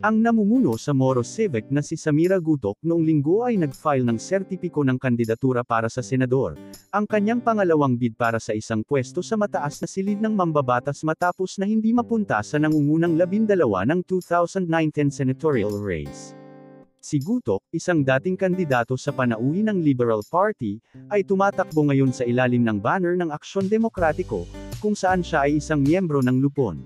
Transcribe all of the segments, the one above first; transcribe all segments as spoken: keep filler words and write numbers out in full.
Ang namumuno sa Moro Civic na si Samira Gutok noong linggo ay nag-file ng sertipiko ng kandidatura para sa senador, ang kanyang pangalawang bid para sa isang pwesto sa mataas na silid ng mambabatas matapos na hindi mapunta sa nangungunang labindalawa ng two thousand nineteen senatorial race. Si Gutok, isang dating kandidato sa panauhi ng Liberal Party, ay tumatakbo ngayon sa ilalim ng banner ng Aksyon Demokratiko, kung saan siya ay isang miyembro ng Lupon.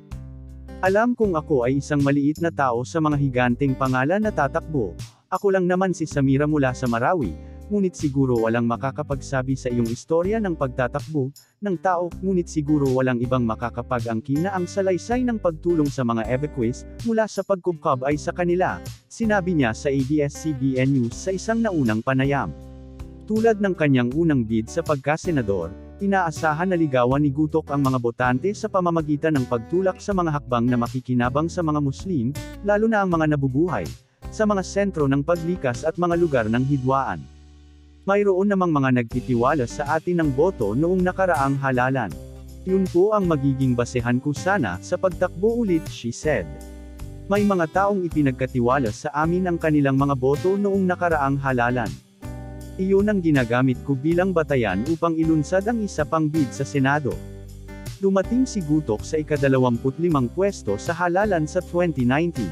Alam kong ako ay isang maliit na tao sa mga higanteng pangalan na tatakbo. Ako lang naman si Samira mula sa Marawi, ngunit siguro walang makakapagsabi sa iyong istorya ng pagtatakbo ng tao, ngunit siguro walang ibang makakapag-angkin na ang salaysay ng pagtulong sa mga evacuees mula sa pagkubkab ay sa kanila, sinabi niya sa A B S C B N News sa isang naunang panayam. Tulad ng kanyang unang bid sa pagkasenador, inaasahan na ligawan ni Gutok ang mga botante sa pamamagitan ng pagtulak sa mga hakbang na makikinabang sa mga Muslim, lalo na ang mga nabubuhay sa mga sentro ng paglikas at mga lugar ng hidwaan. Mayroon namang mga nagtitiwala sa atin ng boto noong nakaraang halalan. Yun po ang magiging basehan ko sana sa pagtakbo ulit, she said. May mga taong ipinagkatiwala sa amin ang kanilang mga boto noong nakaraang halalan. Iyon ang ginagamit ko bilang batayan upang ilunsad ang isa pang bid sa Senado. Dumating si Gutok sa ikadalawamput limang pwesto sa halalan sa twenty nineteen.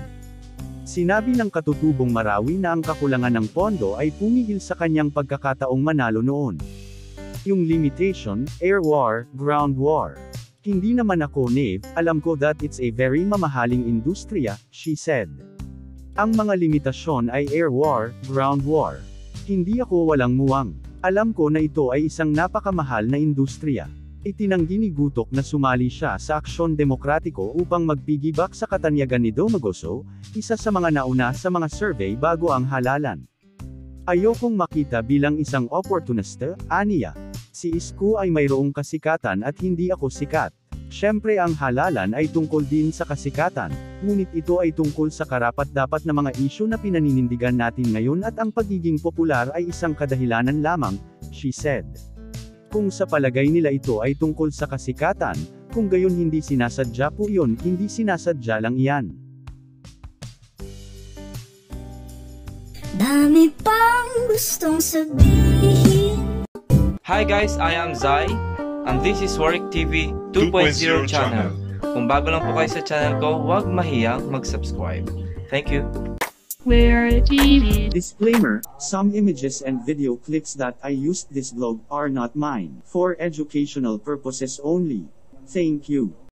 Sinabi ng katutubong Marawi na ang kakulangan ng pondo ay pumigil sa kanyang pagkakataong manalo noon. Yung limitation, air war, ground war. Hindi naman ako naive, alam ko that it's a very mamahaling industriya, she said. Ang mga limitasyon ay air war, ground war. Hindi ako walang muwang. Alam ko na ito ay isang napakamahal na industriya. Itinanggi ni Gutok na sumali siya sa Aksyon Demokratiko upang magpigibak sa katanyagan ni Domagoso, isa sa mga nauna sa mga survey bago ang halalan. Ayokong makita bilang isang oportunista, aniya. Si Isko ay mayroong kasikatan at hindi ako sikat. Siyempre ang halalan ay tungkol din sa kasikatan, ngunit ito ay tungkol sa karapat-dapat na mga isyu na pinaninindigan natin ngayon at ang pagiging popular ay isang kadahilanan lamang, she said. Kung sa palagay nila ito ay tungkol sa kasikatan, kung gayon hindi sinasadya po yun, hindi sinasadya lang iyan. Dami pang gustong sabihin. Hi guys, I am Zai. And this is Warwick T V two point oh channel. Kung bago lang po kayo sa channel ko, huwag mahiyang mag-subscribe. Thank you. Warwick T V. Disclaimer, some images and video clips that I used this vlog are not mine, for educational purposes only. Thank you.